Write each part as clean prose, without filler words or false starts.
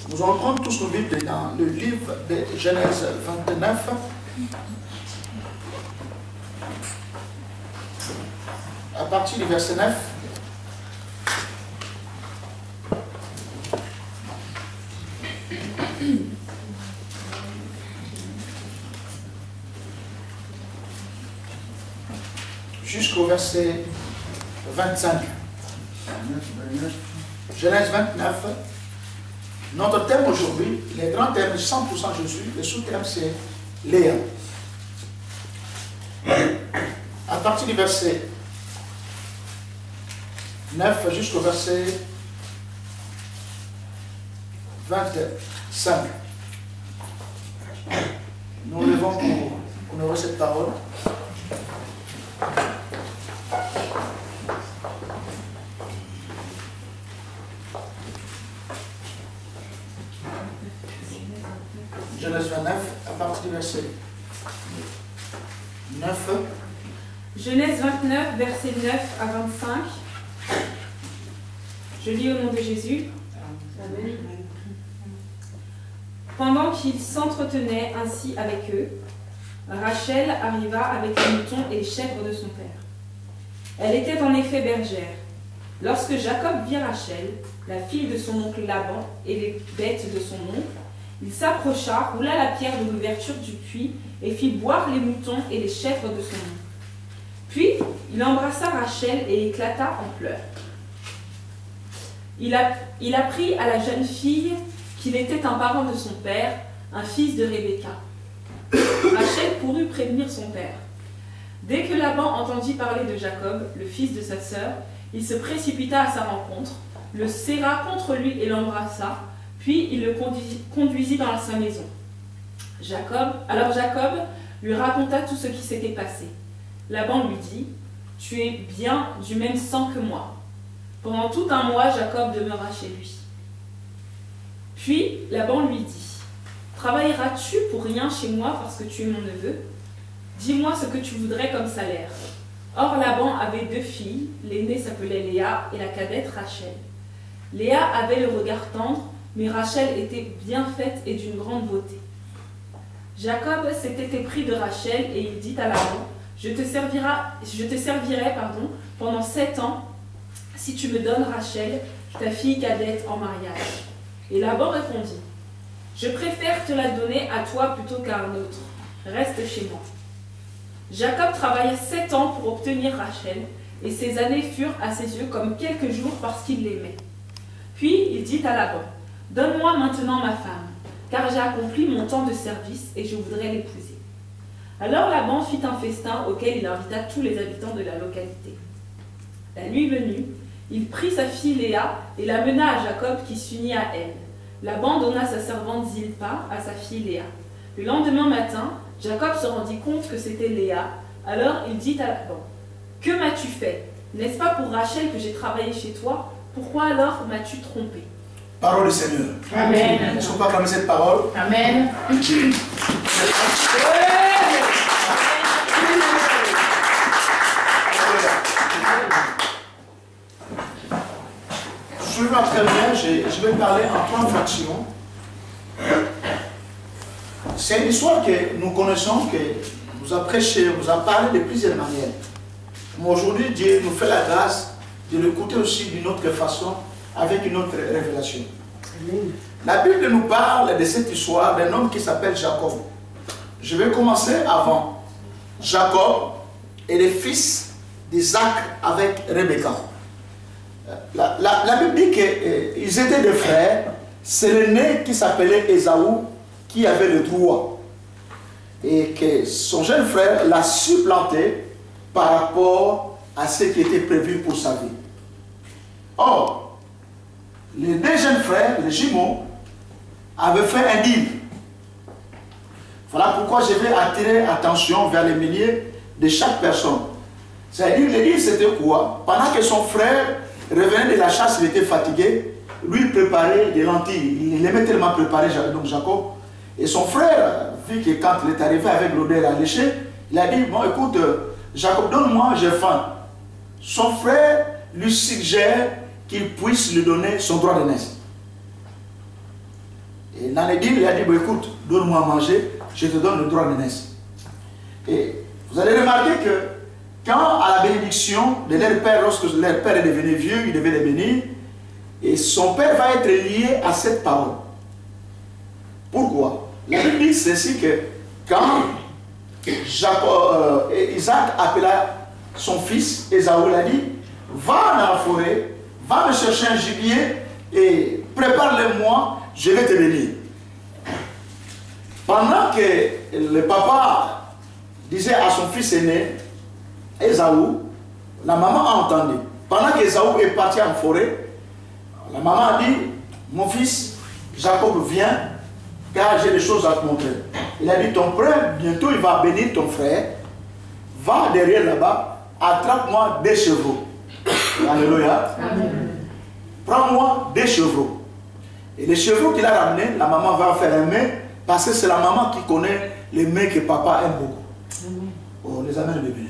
Nous allons prendre tous nos Bibles dans le livre de Genèse 29. À partir du verset 9. Jusqu'au verset 25. Genèse 29. Notre thème aujourd'hui, les grands thèmes 100% Jésus, le sous-thème c'est Léa. À partir du verset 9 jusqu'au verset 25. Nous levons pour honorer cette parole. Genèse 29, à partir du verset 9. Genèse 29, verset 9 à 25. Je lis au nom de Jésus. Amen. Pendant qu'ils s'entretenaient ainsi avec eux, Rachel arriva avec les moutons et les chèvres de son père. Elle était en effet bergère. Lorsque Jacob vit Rachel, la fille de son oncle Laban, et les bêtes de son oncle, il s'approcha, roula la pierre de l'ouverture du puits et fit boire les moutons et les chèvres de son oncle. Puis il embrassa Rachel et éclata en pleurs. Il apprit à la jeune fille qu'il était un parent de son père, un fils de Rebecca. Rachel courut prévenir son père. Dès que Laban entendit parler de Jacob, le fils de sa sœur, il se précipita à sa rencontre, le serra contre lui et l'embrassa, puis il le conduisit dans sa maison. Alors Jacob lui raconta tout ce qui s'était passé. Laban lui dit, « Tu es bien du même sang que moi. » Pendant tout un mois, Jacob demeura chez lui. Puis Laban lui dit, « Travailleras-tu pour rien chez moi parce que tu es mon neveu? Dis-moi ce que tu voudrais comme salaire. » Or Laban avait 2 filles, l'aînée s'appelait Léa et la cadette Rachel. Léa avait le regard tendre, mais Rachel était bien faite et d'une grande beauté. Jacob s'était épris de Rachel et il dit à Laban, je te servirai pendant 7 ans si tu me donnes Rachel, ta fille cadette, en mariage. Et Laban répondit, je préfère te la donner à toi plutôt qu'à un autre. Reste chez moi. Jacob travailla 7 ans pour obtenir Rachel, et ces années furent à ses yeux comme quelques jours parce qu'il l'aimait. Puis il dit à Laban, donne-moi maintenant ma femme, car j'ai accompli mon temps de service et je voudrais l'épouser. Alors Laban fit un festin auquel il invita tous les habitants de la localité. La nuit venue, il prit sa fille Léa et la mena à Jacob qui s'unit à elle. Laban donna sa servante Zilpa à sa fille Léa. Le lendemain matin, Jacob se rendit compte que c'était Léa. Alors il dit à Laban, que m'as-tu fait? N'est-ce pas pour Rachel que j'ai travaillé chez toi? Pourquoi alors m'as-tu trompé? Parole du Seigneur. Amen. Est-ce qu'on peut acclamer cette parole? Amen. Je vais très bien, je vais parler en 3 fractions. C'est une histoire que nous connaissons, que nous a prêché, nous a parlé de plusieurs manières. Mais aujourd'hui, Dieu nous fait la grâce de l'écouter aussi d'une autre façon, avec une autre révélation. La Bible nous parle de cette histoire d'un homme qui s'appelle Jacob. Je vais commencer avant. Jacob est le fils d'Isaac avec Rebecca. La Bible dit qu'ils étaient des frères. C'est l'aîné qui s'appelait Ésaü qui avait le droit. Et que son jeune frère l'a supplanté par rapport à ce qui était prévu pour sa vie. Or, les 2 jeunes frères, les jumeaux, avaient fait un deal. Voilà pourquoi je vais attirer l'attention vers les milliers de chaque personne. C'est-à-dire, le deal c'était quoi? Pendant que son frère revenait de la chasse, il était fatigué, lui préparait des lentilles. Il aimait tellement préparer donc Jacob. Et son frère, vu que quand il est arrivé avec l'odeur alléchée, il a dit, bon écoute, Jacob, donne-moi, j'ai faim. Son frère lui suggère qu'il puisse lui donner son droit de naissance. Et Nanédine lui a dit, bon, écoute, donne-moi à manger, je te donne le droit de naissance. Et vous allez remarquer que quand à la bénédiction de leur père, lorsque leur père est devenu vieux, il devait les bénir, et son père va être lié à cette parole. Pourquoi? La Bible dit ceci que quand Isaac appela son fils, Ésaü l'a dit, va dans la forêt, va me chercher un gibier et prépare-le-moi, je vais te bénir. Pendant que le papa disait à son fils aîné, Ésaü, la maman a entendu. Pendant qu'Ésaü est parti en forêt, la maman a dit, mon fils, Jacob vient, car j'ai des choses à te montrer. Il a dit, ton frère, bientôt il va bénir ton frère, va derrière là-bas, attrape-moi des chevaux. Alléluia. Prends-moi des chevaux. Et les chevaux qu'il a ramenés, la maman va faire un mets, parce que c'est la maman qui connaît les mets que papa aime beaucoup. Oh, les amène le bébé.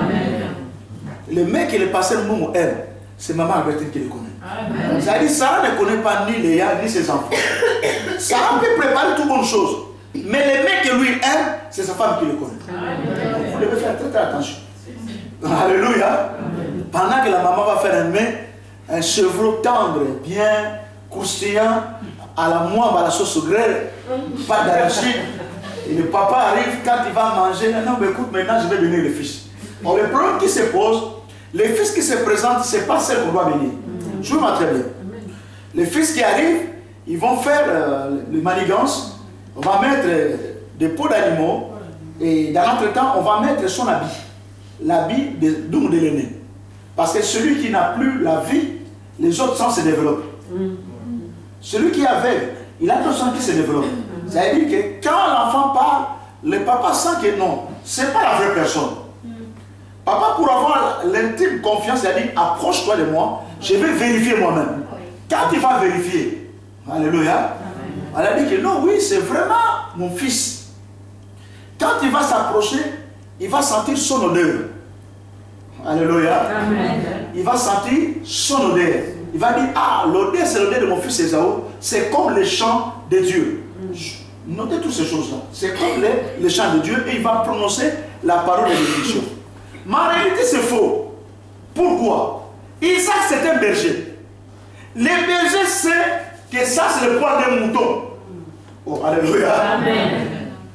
Les mets que le pasteur Moumou aime, c'est maman Albertine qui les connaît. C'est-à-dire, Sarah ne connaît pas ni Léa ni ses enfants. Sarah peut préparer toutes bonnes choses. Mais les mets que lui aime, c'est sa femme qui les connaît. Donc, vous devez faire très très attention. Alléluia. Pendant que la maman va faire un chevreau tendre, bien croustillant, à la moine, à la sauce grêle, pas d'arachide. Et le papa arrive, quand il va manger, non, mais écoute, maintenant je vais bénir le fils. Bon, le problème qui se pose, les fils qui se présentent, ce n'est pas celle qu'on doit bénir. Jouez-moi très bien. Les fils qui arrivent, ils vont faire les manigances, on va mettre des peaux d'animaux, et dans l'entretemps, on va mettre son habit, l'habit de l'aîné. Parce que celui qui n'a plus la vie, les autres sens se développent. Celui qui est aveugle, il a d'autres sens qui se développent. Ça veut dire que quand l'enfant parle, le papa sent que non, ce n'est pas la vraie personne. Papa, pour avoir l'intime confiance, il a dit, approche-toi de moi, je vais vérifier moi-même. Quand il va vérifier, alléluia, elle a dit que non, oui, c'est vraiment mon fils. Quand il va s'approcher, il va sentir son odeur. Alléluia. Il va sentir son odeur. Il va dire, ah, l'odeur, c'est l'odeur de mon fils Ésaü. C'est comme le chant de Dieu. Notez toutes ces choses-là. C'est comme le chant de Dieu et il va prononcer la parole de bénédiction. Mais en réalité, c'est faux. Pourquoi? Isaac, c'est un berger. Les bergers savent que ça, c'est le poil d'un mouton. Oh, alléluia. Amen.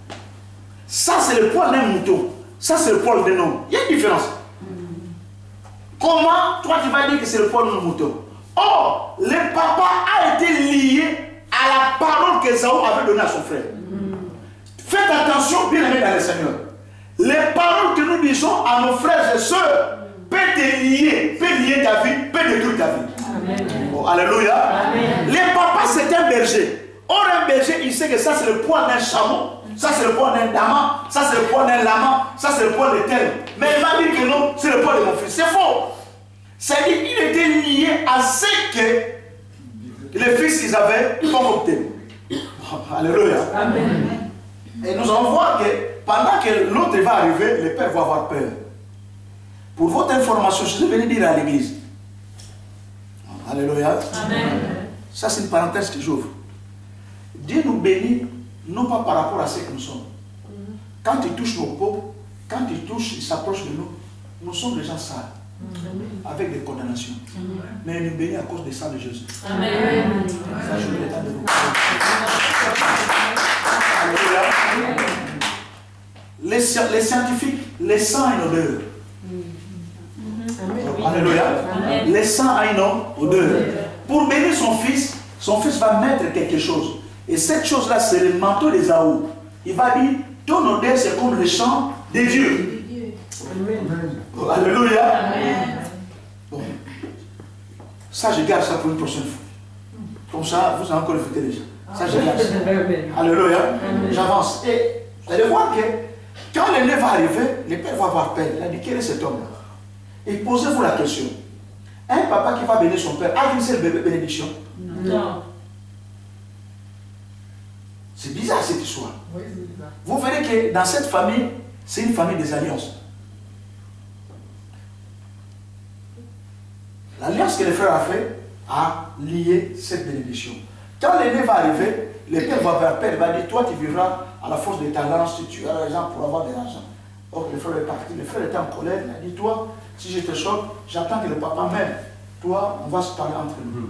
Ça, c'est le poil d'un mouton. Ça, c'est le poil d'un homme. Il y a une différence. Comment toi, tu vas dire que c'est le poil d'un mouton? Or, le papa a été lié à la parole qu'Ésaü avait donnée à son frère. Faites attention, bien aimé dans le Seigneur. Les paroles que nous disons à nos frères et sœurs peuvent te lier, peuvent lier ta vie, peuvent détruire ta vie. Oh, alléluia. Amen. Le papa, c'est un berger. Or, un berger, il sait que ça, c'est le poil d'un chameau, ça, c'est le poil d'un daman, ça, c'est le poil d'un lama, ça, c'est le poil de tel. Mais il va dire que non, c'est le poil de mon fils. C'est faux. C'est-à-dire qu'il était lié à ce que les fils qu'ils avaient concocté. Alléluia. Amen. Et nous allons voir que pendant que l'autre va arriver, le père va avoir peur. Pour votre information, je suis venu dire à l'église. Alléluia. Amen. Ça, c'est une parenthèse que j'ouvre. Dieu nous bénit, non pas par rapport à ce que nous sommes. Quand il touche nos peaux, quand il touche, il s'approche de nous, nous sommes des gens sales. Avec des condamnations. Mais il nous bénit à cause du sang de Jésus. Amen. Ça, je voulais de vous. Alléluia. Les scientifiques, les sangs a une odeur. Alléluia. Les sangs a une odeur. Pour bénir son fils va mettre quelque chose. Et cette chose-là, c'est le manteau d'Ésaü. Il va dire, ton odeur, c'est comme le chant de Dieu. Alléluia. Bon. Ça, je garde ça pour une prochaine fois. Comme ça, vous allez encore écouter les gens. Ça, je garde ça. Alléluia. J'avance. Et vous allez voir que quand l'aîné va arriver, le père va avoir peur. Il a dit, quel est cet homme-là? Et posez-vous la question. Un papa qui va bénir son père, a-t-il une seule bénédiction? Non. C'est bizarre cette histoire. Vous verrez que dans cette famille, c'est une famille des alliances. L'alliance que le frère a fait a lié cette bénédiction. Quand l'aîné va arriver, le père va vers le père, il va dire, toi tu vivras à la force de ta langue si tu as l'argent pour avoir de l'argent. Or, le frère est parti, le frère était en colère, il a dit, toi, si je te choque, j'attends que le papa m'aime. Toi, on va se parler entre nous.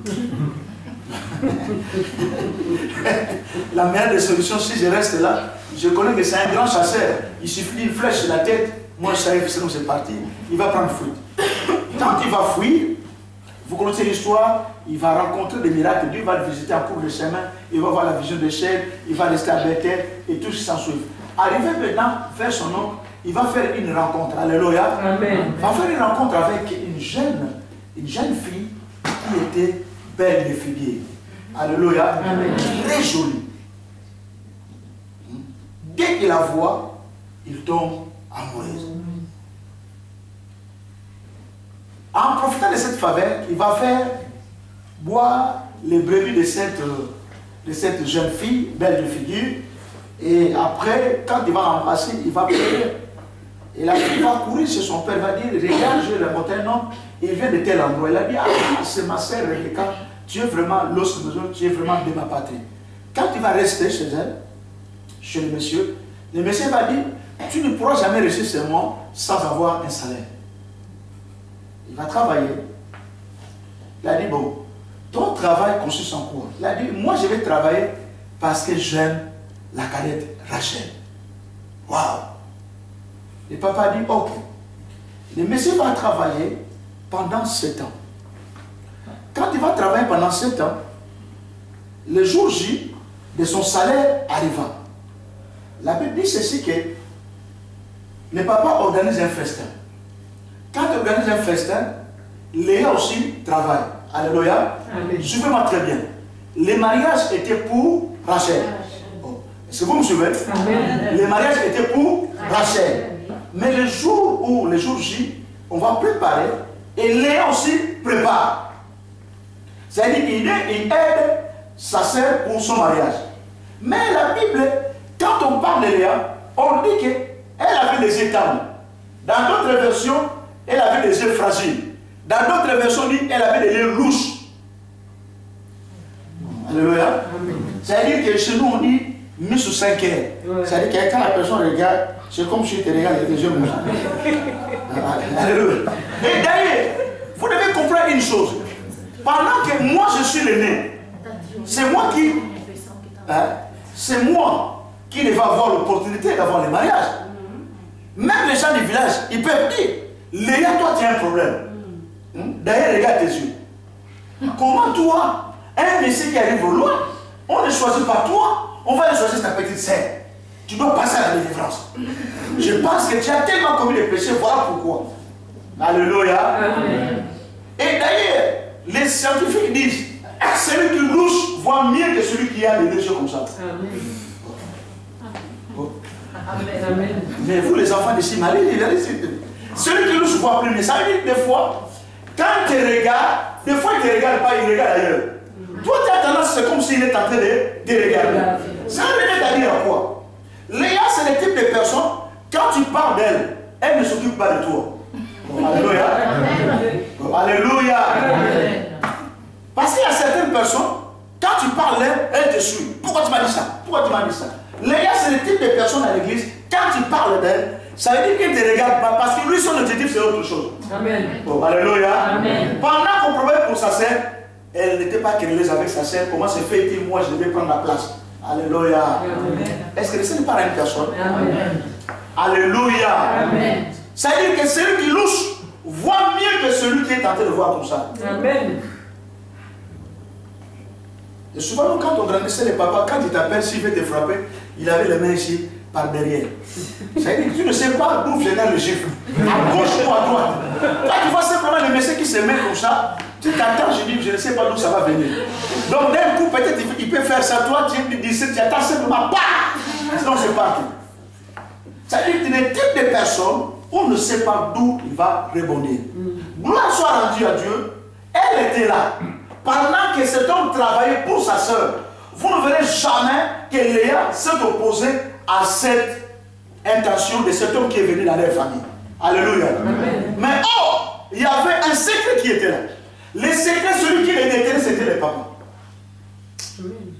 La meilleure des solutions, si je reste là, je connais que c'est un grand chasseur. Il suffit d'une flèche sur la tête, moi je savais, sinon c'est parti, il va prendre fuite. Quand il va fuir, vous connaissez l'histoire, il va rencontrer des miracles, Dieu va le visiter en cours de chemin, il va voir la vision de chair, il va rester à Bethel et tout ce qui s'ensuit. Arrivé maintenant vers son oncle, il va faire une rencontre, alléluia. Amen. Il va faire une rencontre avec une jeune fille qui était belle de figure. Alléluia. Amen. Très jolie. Dès qu'il la voit, il tombe amoureux. En profitant de cette faveur, il va faire boire les brebis de cette jeune fille, belle de figure. Et après, quand il va l'embrasser, il va pleurer. Et la fille va courir chez son père, va dire, regarde, je l'ai monté un homme, il vient de tel endroit. Il a dit, ah, c'est ma sœur Rebecca, tu es vraiment l'os de besoin, tu es vraiment de ma patrie. Quand il va rester chez elle, chez le monsieur va dire, tu ne pourras jamais rester chez moi sans avoir un salaire. Il va travailler. Il a dit, bon, ton travail consiste en quoi? Il a dit, moi je vais travailler parce que j'aime la cadette Rachel. Waouh! Le papa dit, ok. Le monsieur va travailler pendant 7 ans. Quand il va travailler pendant 7 ans, le jour J de son salaire arriva. La Bible dit ceci que le papa organise un festin. Quand il organise un festin, Léa aussi travaille. Alléluia. Suivez-moi très bien. Les mariages étaient pour Rachel. Est-ce que vous me suivez? Amen. Les mariages étaient pour Rachel. Mais le jour J, on va préparer et Léa aussi prépare. C'est-à-dire qu'il aide sa sœur pour son mariage. Mais la Bible, quand on parle de Léa, on dit qu'elle avait des yeux tendres. Dans d'autres versions, elle avait des yeux fragiles. Dans d'autres versions, on dit qu'elle avait des yeux louches. Alléluia. C'est-à-dire que chez nous, on dit mis sous 5 heures. C'est-à-dire que quand la personne regarde, c'est comme si tu regardes avec des yeux mouillés. Alléluia. Et d'ailleurs, vous devez comprendre une chose. Pendant que moi je suis l'aîné, c'est moi qui devais avoir l'opportunité d'avoir le mariage. Même les gens du village, ils peuvent dire, Léa, toi tu as un problème. D'ailleurs, regarde tes yeux. Comment toi, un monsieur qui arrive au loin, on ne choisit pas toi, on va choisir ta petite sœur. Tu dois passer à la délivrance. Je pense que tu as tellement commis des péchés, voilà pourquoi. Alléluia. Amen. Et d'ailleurs, les scientifiques disent, celui qui louche voit mieux que celui qui a des yeux comme ça. Amen. Oh. Amen. Mais vous les enfants d'ici, celui qui louche voit plus mieux. Ça veut dire des fois, quand tu regardes, des fois il ne te regarde pas, il regarde ailleurs. Toi tu as tendance, c'est comme s'il est en train de regarder. Ça veut dire quoi? Léa, c'est le type de personne, quand tu parles d'elle, elle ne s'occupe pas de toi. Alléluia. Alléluia. Parce qu'il y a certaines personnes, quand tu parles d'elle, elle te suit. Pourquoi tu m'as dit ça? Pourquoi tu m'as dit ça? Léa, c'est le type de personne à l'église, quand tu parles d'elle, ça veut dire qu'il ne te regarde pas, parce que lui, son objectif, c'est autre chose. Amen. Bon, alléluia. Amen. Pendant qu'on promet pour sa sœur, elle n'était pas querelleuse avec sa sœur. Comment se fait-il, moi, je devais prendre la place? Alléluia. Est-ce que ce n'est pas une personne? Amen. Alléluia. Amen. Ça veut dire que celui qui louche voit mieux que celui qui est tenté de voir comme ça. Amen. Et souvent, nous, quand on grandissait, les papas, quand il t'appelle, s'il veut te frapper, il avait les mains ici, par derrière. Ça veut dire que tu ne sais pas d'où vient le gifle. À gauche ou à droite. Quand tu vois simplement le monsieur qui se met comme ça, tu t'attends, je dis, je ne sais pas d'où ça va venir. Donc d'un coup, peut-être il peut faire ça, toi, tu attends simplement, bah! Sinon c'est parti. Ça veut dire qu'il y a des types de personnes, on ne sait pas d'où il va rebondir. Gloire soit rendue à Dieu, elle était là. Pendant que cet homme travaillait pour sa soeur, vous ne verrez jamais que Léa s'est opposée à cette intention de cet homme qui est venu dans leur famille. Alléluia. Amen. Mais oh, il y avait un secret qui était là. Le secret, celui qui le détenait, c'était le papa. Amen.